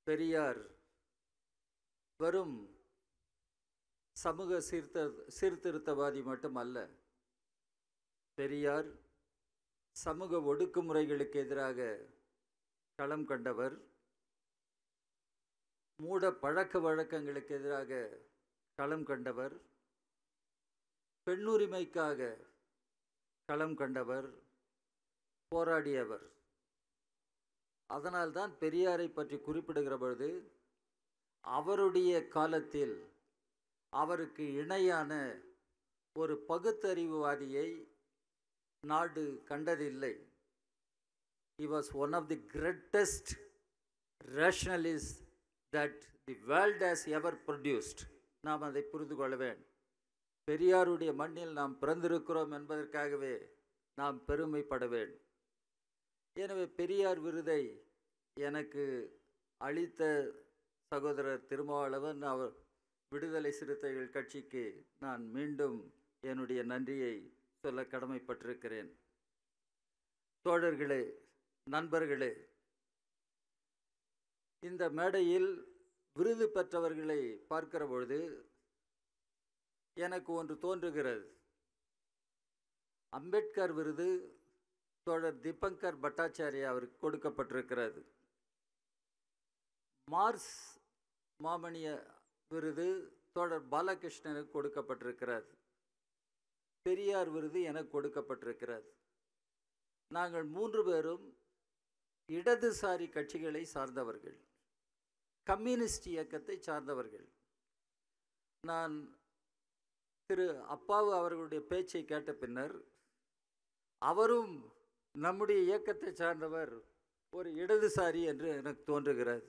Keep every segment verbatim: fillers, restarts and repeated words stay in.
பெரியார் வெறும் சமூக சீர்திரு சீர்திருத்தவாதி மட்டுமல்ல. பெரியார் சமூக ஒடுக்குமுறைகளுக்கு எதிராக களம் கண்டவர். மூட பழக்க வழக்கங்களுக்கு எதிராக களம் கண்டவர். பெண்ணுரிமைக்காக களம் கண்டவர், போராடியவர். அதனால்தான் பெரியாரை பற்றி குறிப்பிடுகிற பொழுது அவருடைய காலத்தில் அவருக்கு இணையான ஒரு பகுத்தறிவுவாதியை நாடு கண்டதில்லை. He was one of the greatest rationalists that the world has ever produced. நாம் அதை புரிந்து கொள்ள வேண்டும். பெரியாருடைய மண்ணில் நாம் பிறந்திருக்கிறோம் என்பதற்காகவே நாம் பெருமைப்பட வேண்டும். எனவே பெரியார் விருதை எனக்கு அளித்த சகோதரர் திருமாவளவன் அவர் விடுதலை சிறுத்தைகள் கட்சிக்கு நான் மீண்டும் என்னுடைய நன்றியை சொல்ல கடமைப்பட்டிருக்கிறேன். தோழர்களே, நண்பர்களே, இந்த மேடையில் விருது பெற்றவர்களை பார்க்கிற பொழுது எனக்கு ஒன்று தோன்றுகிறது. அம்பேத்கர் விருது தோழர் தீபங்கர் பட்டாச்சாரியா அவருக்கு கொடுக்கப்பட்டிருக்கிறது. மார்ஸ் மாமணிய விருது தோழர் பாலகிருஷ்ணனுக்கு கொடுக்கப்பட்டிருக்கிறது. பெரியார் விருது எனக்கு கொடுக்கப்பட்டிருக்கிறது. நாங்கள் மூன்று பேரும் இடதுசாரி கட்சிகளை சார்ந்தவர்கள், கம்யூனிஸ்ட் இயக்கத்தை சார்ந்தவர்கள். நான் திரு அப்பாவு அவர்களுடைய பேச்சை கேட்ட பின்னர் அவரும் நம்முடைய இயக்கத்தை சார்ந்தவர், ஒரு இடதுசாரி என்று எனக்கு தோன்றுகிறது.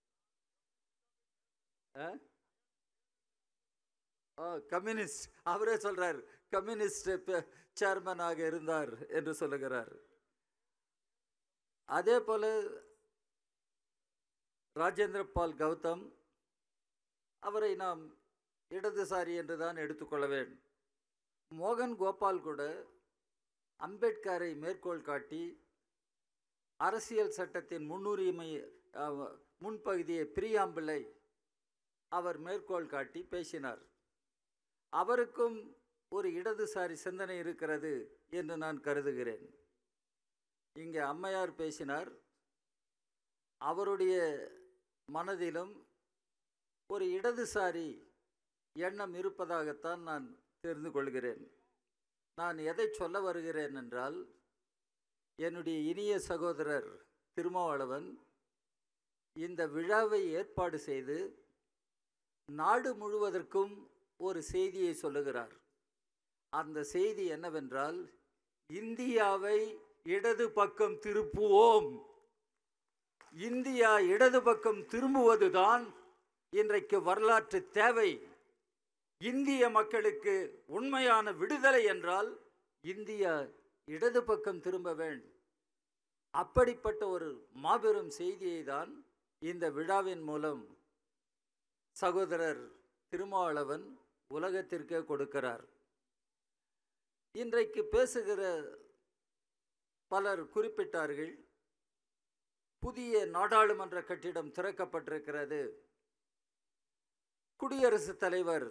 கம்யூனிஸ்ட் அவரே சொல்றார், கம்யூனிஸ்ட் சேர்மனாக இருந்தார் என்று சொல்லுகிறார். அதே போல ராஜேந்திர பால் கௌதம், அவரை நாம் இடதுசாரி என்று தான் எடுத்துக்கொள்ள வேண்டும். மோகன் கோபால் கூட அம்பேத்கரை மேற்கோள் காட்டி அரசியல் சட்டத்தின் முன்னுரிமை முன்பகுதியை பிரியாம்பிளை அவர் மேற்கோள் காட்டி பேசினார். அவருக்கும் ஒரு இடதுசாரி சிந்தனை இருக்கிறது என்று நான் கருதுகிறேன். இங்கே அம்மையார் பேசினார், அவருடைய மனதிலும் ஒரு இடதுசாரி எண்ணம் இருப்பதாகத்தான் நான் தெரிந்து கொள்கிறேன். நான் எதை சொல்ல வருகிறேன் என்றால், என்னுடைய இனிய சகோதரர் திருமாவளவன் இந்த விழாவை ஏற்பாடு செய்து நாடு முழுவதற்கும் ஒரு செய்தியை சொல்லுகிறார். அந்த செய்தி என்னவென்றால், இந்தியாவை இடது பக்கம் திருப்புவோம். இந்தியா இடது பக்கம் திரும்புவதுதான் இன்றைக்கு வரலாற்று தேவை. இந்திய மக்களுக்கு உண்மையான விடுதலை என்றால் இந்தியா இடது பக்கம் திரும்ப வேண்டும். அப்படிப்பட்ட ஒரு மாபெரும் செய்தியை தான் இந்த விழாவின் மூலம் சகோதரர் திருமாவளவன் உலகத்திற்கே கொடுக்கிறார். இன்றைக்கு பேசுகிற பலர் குறிப்பிட்டார்கள், புதிய நாடாளுமன்ற கட்டிடம் திறக்கப்பட்டிருக்கிறது. குடியரசுத் தலைவர்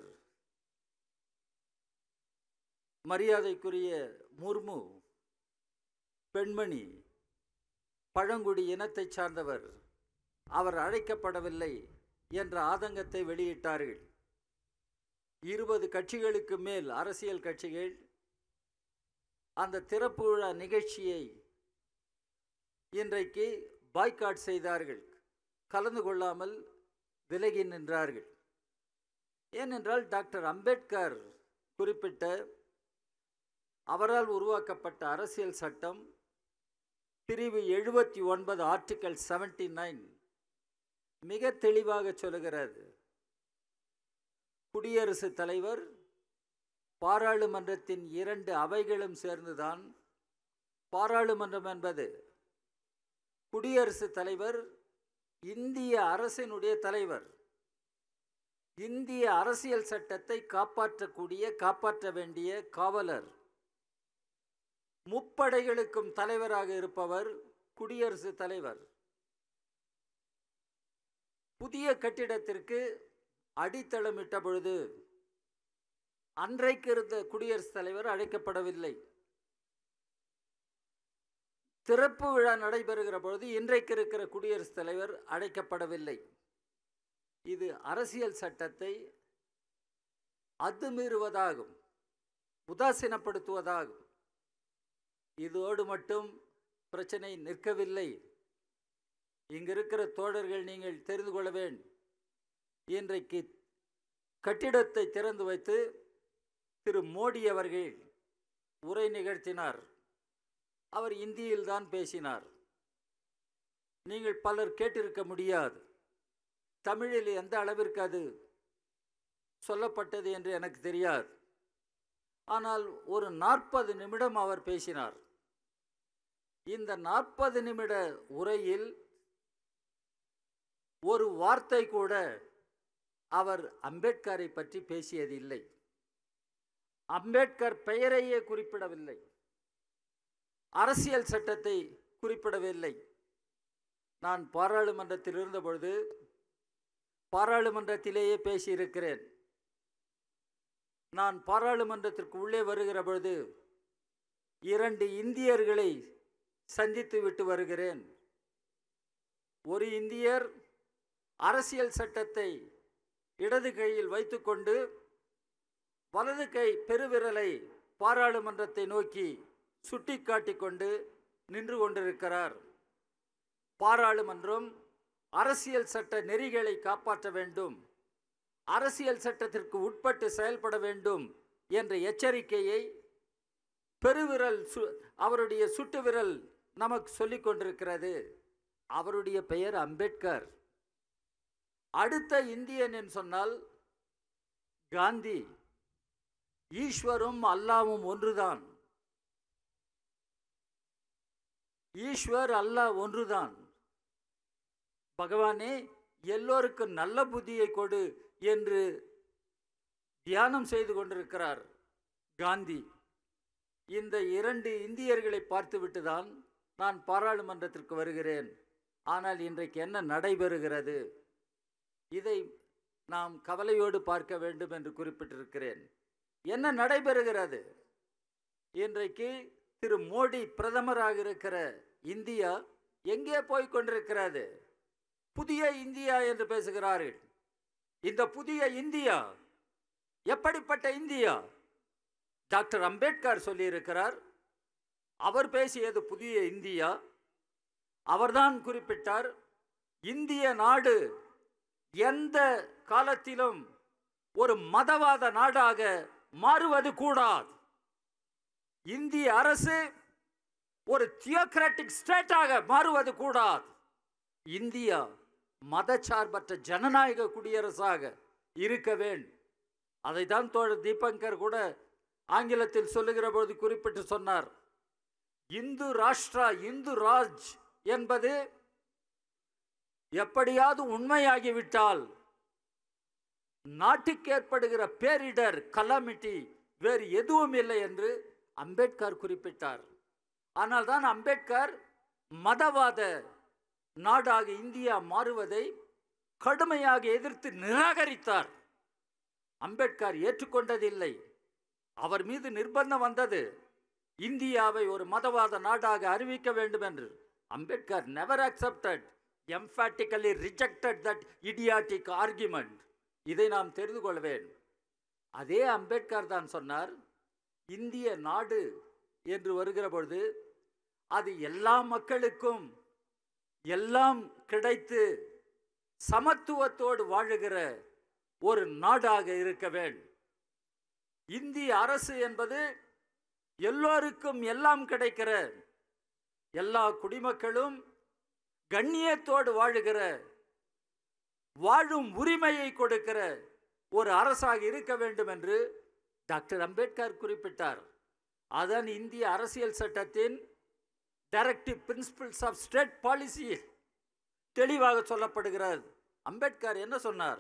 மரியாதைக்குரிய முர்மு பெண்மணி, பழங்குடி இனத்தை சார்ந்தவர், அவர் அழைக்கப்படவில்லை என்ற ஆதங்கத்தை வெளியிட்டார்கள். இருபது கட்சிகளுக்கு மேல் அரசியல் கட்சிகள் அந்த திறப்பு விழா நிகழ்ச்சியை இன்றைக்கு பாய்காட் செய்தார்கள், கலந்து கொள்ளாமல் விலகி நின்றார்கள். ஏனென்றால் டாக்டர் அம்பேத்கர் குறிப்பிட்ட அவரால் உருவாக்கப்பட்ட அரசியல் சட்டம் பிரிவு எழுபத்தி ஒன்பது ஆர்டிகல் செவன்டி நைன் மிக தெளிவாக சொல்லுகிறது, குடியரசுத் தலைவர் பாராளுமன்றத்தின் இரண்டு அவைகளும் சேர்ந்துதான் பாராளுமன்றம் என்பது. குடியரசுத் தலைவர் இந்திய அரசினுடைய தலைவர், இந்திய அரசியல் சட்டத்தை காப்பாற்றக்கூடிய காப்பாற்ற வேண்டிய காவலர். முப்படைகளுக்கும் தலைவராக இருப்பவர் குடியரசுத் தலைவர். புதிய கட்டிடத்திற்கு அடித்தளமிட்ட பொழுது அன்றைக்கு இருந்த குடியரசுத் தலைவர் அழைக்கப்படவில்லை. திறப்பு விழா நடைபெறுகிற பொழுது இன்றைக்கு இருக்கிற குடியரசுத் தலைவர் அழைக்கப்படவில்லை. இது அரசியல் சட்டத்தை அத்துமீறுவதாகும், உதாசீனப்படுத்துவதாகும். இதோடு மட்டும் பிரச்சனை நிற்கவில்லை. இங்கிருக்கிற தோழர்கள் நீங்கள் தெரிந்து கொள்ள வேண்டும். இன்றைக்கு கட்டிடத்தை திறந்து வைத்து திரு மோடி அவர்கள் உரை நிகழ்த்தினார். அவர் இந்தியில் தான் பேசினார். நீங்கள் பலர் கேட்டிருக்க முடியாது. தமிழில் எந்த அளவிற்கு அது சொல்லப்பட்டது என்று எனக்கு தெரியாது. ஆனால் ஒரு நாற்பது நிமிடம் அவர் பேசினார். இந்த நாற்பது நிமிட உரையில் ஒரு வார்த்தை கூட அவர் அம்பேத்கரை பற்றி பேசியதில்லை. அம்பேத்கர் பெயரையே குறிப்பிடவில்லை. அரசியல் சட்டத்தை குறிப்பிடவில்லை. நான் பாராளுமன்றத்தில் இருந்தபொழுது பாராளுமன்றத்திலேயே பேசியிருக்கிறேன். நான் பாராளுமன்றத்திற்கு உள்ளே வருகிற பொழுது இரண்டு இந்தியர்களை சந்தித்து விட்டு வருகிறேன். ஒரு இந்தியர் அரசியல் சட்டத்தை இடது கையில் வைத்துக்கொண்டு வலது கை பெருவிரலை பாராளுமன்றத்தை நோக்கி சுட்டி காட்டி கொண்டு நின்று கொண்டிருக்கிறார். பாராளுமன்றம் அரசியல் சட்ட நெறிகளை காப்பாற்ற வேண்டும், அரசியல் சட்டத்திற்கு உட்பட்டு செயல்பட வேண்டும் என்ற எச்சரிக்கையை பெருவிரல் அவருடைய சுட்டு விரல் நமக்கு சொல்லிக் கொண்டிருக்கிறது. அவருடைய பெயர் அம்பேத்கர். அடுத்த இந்தியன் என்று சொன்னால் காந்தி. ஈஸ்வரும் அல்லாவும் ஒன்றுதான். ஈஸ்வர் அல்லாஹ் ஒன்றுதான். பகவானே எல்லோருக்கும் நல்ல புத்தியை கொடு என்று தியானம் செய்து கொண்டிருக்கிறார் காந்தி. இந்த இரண்டு இந்தியர்களை பார்த்துவிட்டு தான் நான் பாராளுமன்றத்திற்கு வருகிறேன். ஆனால் இன்றைக்கு என்ன நடைபெறுகிறது, இதை நாம் கவலையோடு பார்க்க வேண்டும் என்று குறிப்பிட்டிருக்கிறேன். என்ன நடைபெறுகிறது? இன்றைக்கு திரு மோடி பிரதமராக இருக்கிற இந்தியா எங்கே போய் கொண்டிருக்கிறது? புதிய இந்தியா என்று பேசுகிறார்கள். இந்த புதிய இந்தியா எப்படிப்பட்ட இந்தியா? டாக்டர் அம்பேத்கர் சொல்லியிருக்கிறார். அவர் பேசியது புதிய இந்தியா. அவர்தான் குறிப்பிட்டார், இந்திய நாடு எந்த காலத்திலும் ஒரு மதவாத நாடாக மாறுவது கூடாது. இந்திய அரசு ஒரு தியோக்ராட்டிக் ஸ்டேட்டாக மாறுவது கூடாது. இந்தியா மதச்சார்பற்ற ஜனநாயக குடியரசாக இருக்க வேண்டும். அதைத்தான் தோழர் தீபங்கர் கூட ஆங்கிலத்தில் சொல்லுகிற பொழுது குறிப்பிட்டு சொன்னார். இந்து ராஷ்டிரா, இந்து ராஜ் என்பது எப்படியாவது உண்மையாகிவிட்டால் நாட்டுக்கு ஏற்படுகிற பேரிடர், கலாமிட்டி வேறு எதுவும் இல்லை என்று அம்பேத்கர் குறிப்பிட்டார். ஆனால் தான் அம்பேத்கர் மதவாத நாடாக இந்தியா மாறுவதை கடுமையாக எதிர்த்து நிராகரித்தார். அம்பேத்கர் ஏற்றுக்கொண்டதில்லை. அவர் மீது நிர்பந்தம் வந்தது, இந்தியாவை ஒரு மதவாத நாடாக அறிவிக்க வேண்டும் என்று. Ambedkar never accepted, emphatically rejected that idiotic argument. இதை நாம் தெரிந்து கொள்ள வேண்டும். அதே அம்பேத்கர் தான் சொன்னார், இந்திய நாடு என்று வருகிற பொழுது அது எல்லா மக்களுக்கும் எல்லாம் கிடைத்து சமத்துவத்தோடு வாழுகிற ஒரு நாடாக இருக்க வேண்டும். இந்திய அரசு என்பது எல்லோருக்கும் எல்லாம் கிடைக்கிற, எல்லா குடிமக்களும் கண்ணியத்தோடு வாழுகிற, வாழும் உரிமையை கொடுக்கிற ஒரு அரசாக இருக்க வேண்டும் என்று டாக்டர் அம்பேத்கர் குறிப்பிட்டார். அதன் இந்திய அரசியல் சட்டத்தின் directive principles of state policy தெளிவாக சொல்லப்படுகிறது. அம்பேத்கர் என்ன சொன்னார்?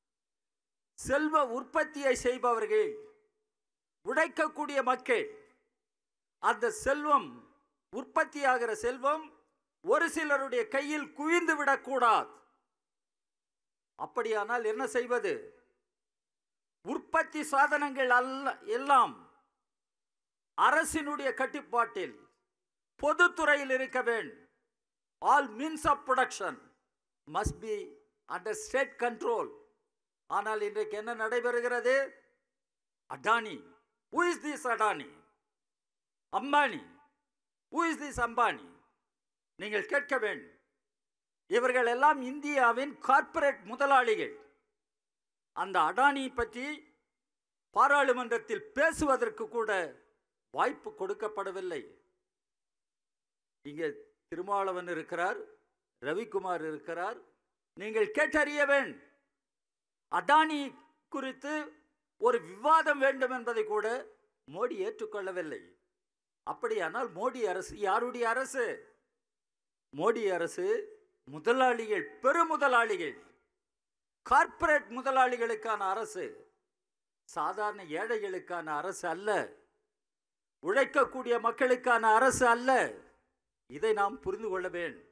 செல்வ உற்பத்தியை செய்பவர்கள், உழைக்கக்கூடிய மக்கள், அந்த செல்வம், உற்பத்தியாகிற செல்வம் ஒரு சிலருடைய கையில் குவிந்து விடக்கூடாது. அப்படியானால் என்ன செய்வது? உற்பத்தி சாதனங்கள் அல்ல எல்லாம் அரசினுடைய கட்டுப்பாட்டில் பொதுத்துறையில் இருக்க வேண்டும். All means of production must be under state control. ஆனால் இன்றைக்கு என்ன நடைபெறுகிறது? Adani, who is this Adani? Ambani, who is this Ambani? நீங்கள் கேட்க வேண்டும். இவர்கள் எல்லாம் இந்தியாவின் கார்ப்பரேட் முதலாளிகள். அந்த அடானி பற்றி பாராளுமன்றத்தில் பேசுவதற்கு கூட வாய்ப்பு கொடுக்கப்படவில்லை. இங்கே திருமாவளவன் இருக்கிறார், ரவிக்குமார் இருக்கிறார். நீங்கள் கேட்டறிய வேண்டும். அடானி குறித்து ஒரு விவாதம் வேண்டும் என்பதை கூட மோடி ஏற்றுக்கொள்ளவில்லை. அப்படியானால் மோடி அரசு யாருடைய அரசு? மோடி அரசு முதலாளிகள், பெருமுதலாளிகள், கார்ப்பரேட் முதலாளிகளுக்கான அரசு, சாதாரண ஏழைகளுக்கான அரசு அல்ல, உழைக்கக்கூடிய மக்களுக்கான அரசு அல்ல. இதை நாம் புரிந்து கொள்ள வேண்டும்.